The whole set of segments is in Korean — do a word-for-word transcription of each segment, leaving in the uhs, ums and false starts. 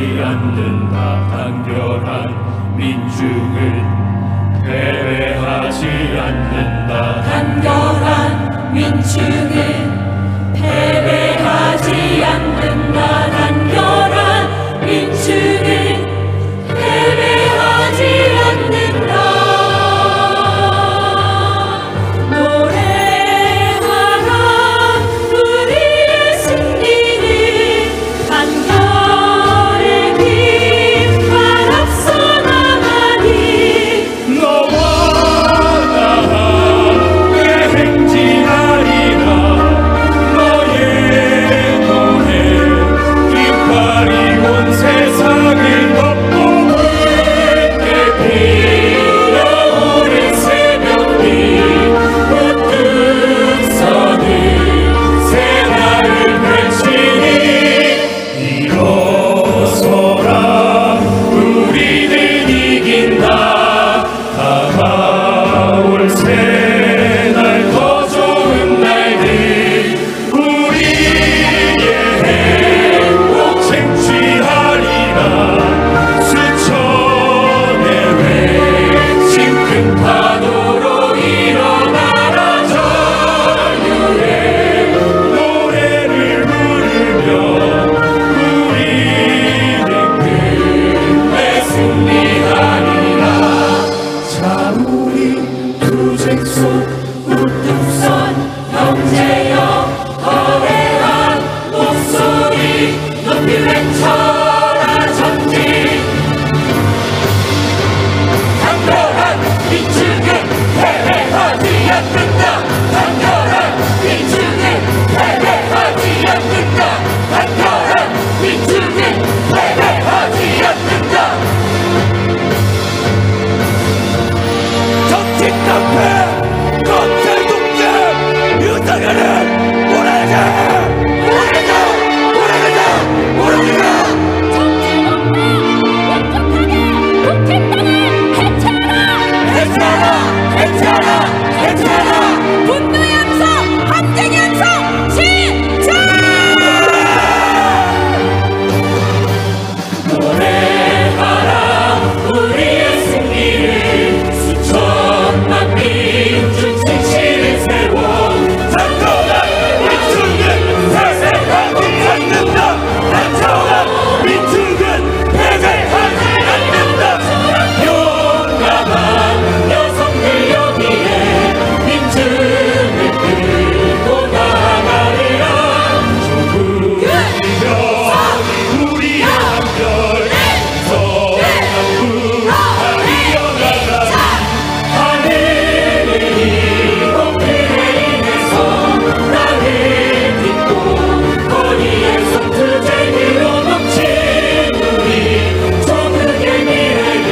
않는다. 단결한 민중은 패배하지 않는다. 단결한 민중은 패배하지 않는다. 단결한 민중은 패배하지 않는다. 노래하라 우리의 승리를. 단결의 깃발 앞서 나가니. 너와 나 함께 행진하리라. 너의 노래 깃발이 온 세상을 덮고 붉게 피어오른 새벽빛. 우뚝 서는 새날을 펼치니. 일어서라 우리는 이긴다. 다가올 새날 더 좋은 날들. 우리의 행복 쟁취하리라. 수천의 외침 큰 파도로 일어나라. 전율의 노래를 부르며 우리는 끝내 승리하리라. 자 우리 투쟁소 우뚝선 형제여 거대한 목소리 높이 외쳐라. 전진 단결한 민중은 패배하지 않는다. 단결한 민중은 패배하지 않는다. 단결한 민중은 패배하지 않는다. 정치 깡패 검찰 독재 유상현은 몰아내자. 몰아내자. 몰아내자. 몰아내자. 해체하라. 해체하라. 해체하라. 분노의 함성, 함정의 함성 시작! 노래하라 우리의 승리를. 수천만 민중 진실을 세워. 단결한 민중은 패배하지 않는다. 단결한 민중은 패배하지 않는다. 용감한 여성들 여기에 민중을 끌고 나가리라. 조금이면 우리의 한별 성남부가 이어나가리. 하늘을 이고 그에 인해서 나를 딛고 거리에서 투쟁으로 넘친 우리 조국의 미래를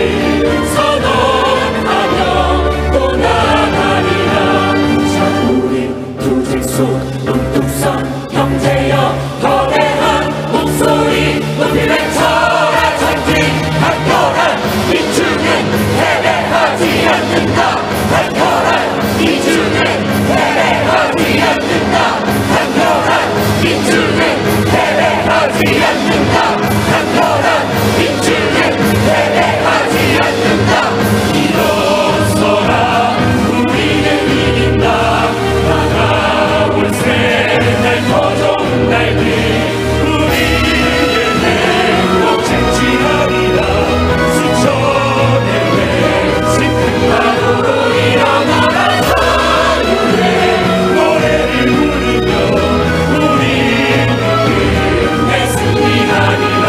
선언하며 또 나가리라. 자 우리 투쟁소 우뚝선 형제여 거대한 목소리 높이 외쳐라. 전진 단결한 민중은 패배하지 않는다. 단결한 민중은 패배하지 않는다. 단결한 민중은 패배하지 않는다. 단결한 민중은 패배하지 않는다. 일어서라 우리는 이긴다. 다가올 새날 더 좋은 날들. 우리의 행복 쟁취하리라. 수천의 외침 큰 파도로 일어나라. 자유의 노래를 부르며 우리는 끝내 승리하리라.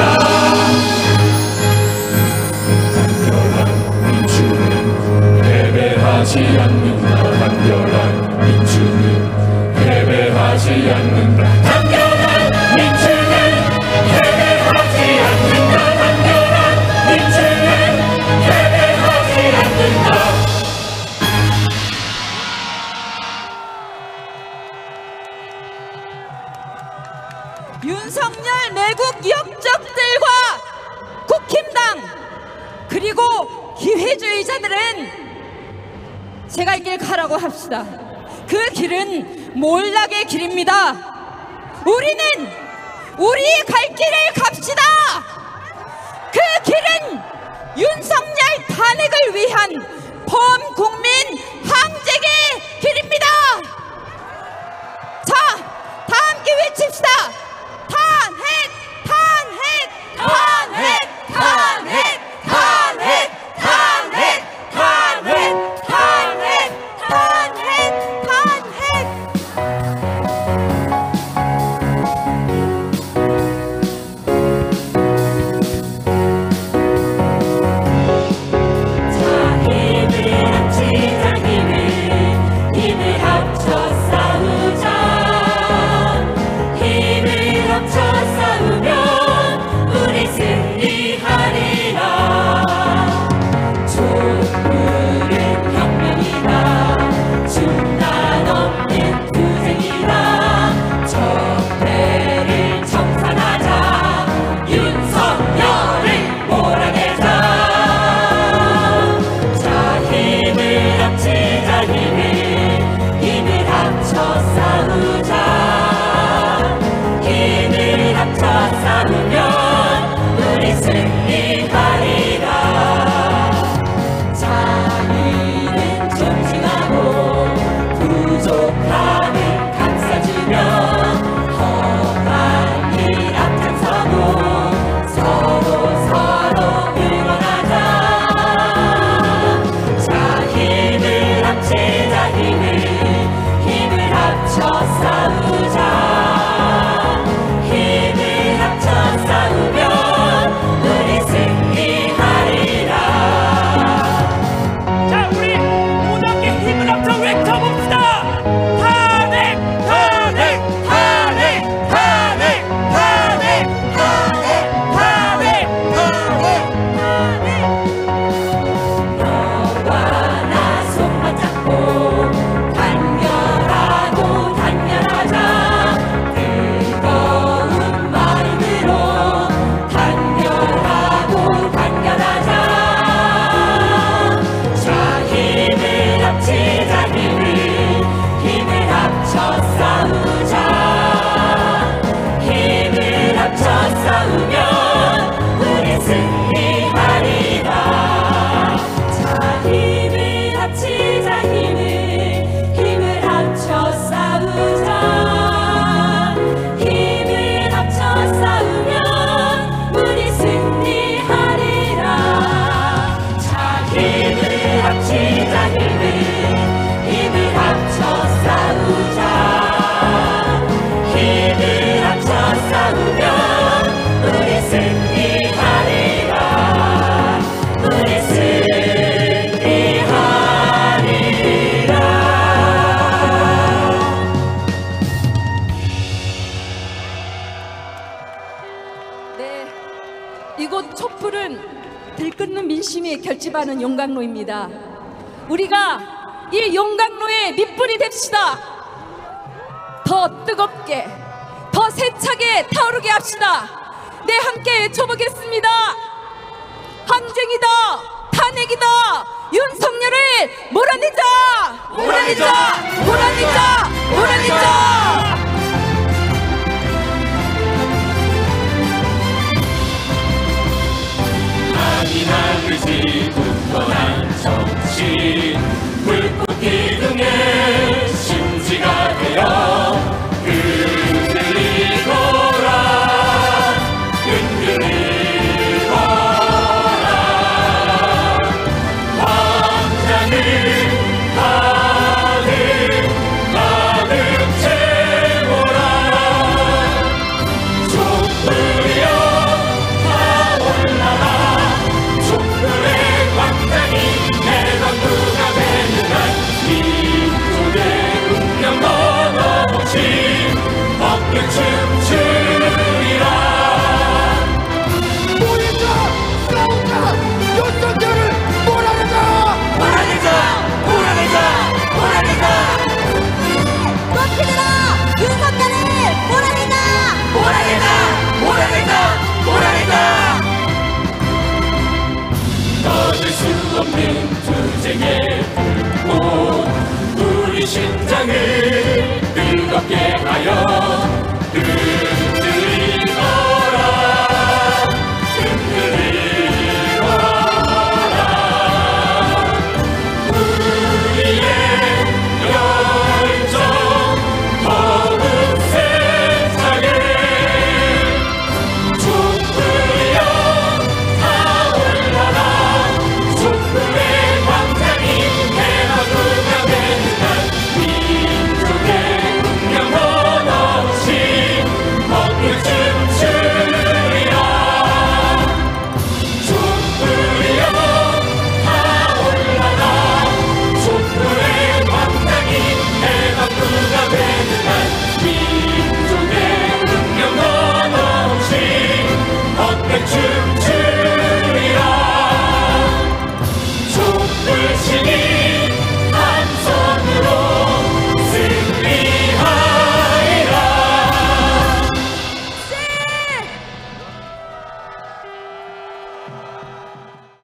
단결한 민중은 패배하지 않는다. 단결한 민중은 패배하지 않는다. 단결한 민중은 패배하지 않는다. 단결한 민중은 패배하지 않는다. 윤석열 내국 역적들과 국힘당 그리고 기회주의자들은 제갈 길 가라고 합시다. 그 길은 몰락의 길입니다. 우리는 우리의 갈 길을 갑시다. 위한 범국민 항쟁의 길입니다. 자, 다 함께 외칩시다. 탄핵, 탄핵, 탄핵, 탄핵, 탄핵, 탄핵, 탄핵, 탄핵, 탄핵, 탄핵. 이곳 촛불은 들끓는 민심이 결집하는 용광로입니다. 우리가 이 용광로의 밑불이 됩시다. 더 뜨겁게, 더 세차게 타오르게 합시다. 네, 함께 외쳐보겠습니다. 항쟁이다, 탄핵이다, 윤석열을 몰아내자, 몰아내자, 몰아내자, 몰아내자. 잔인한 의지, 굳건한 정신, 불꽃 기둥에 심지가 되어 흔들리거라, 흔들리거라. 광장을 가득 가득 채워라. 촛불이여 타올라라. 촛불의 광장이 해방구가 되는 날, 민족의 운명 넘어붙인 법규 춤추리라. 모이자, 싸우자, 윤석열을 몰아내자, 몰아내자, 몰아내자, 몰아내자, 꺾이느라 윤석열을 몰아내자, 몰아내자, 몰아내자, 몰아내자. 꺼질 수 없는 투쟁의 불꽃, 우리 심장을 뜨겁게 하여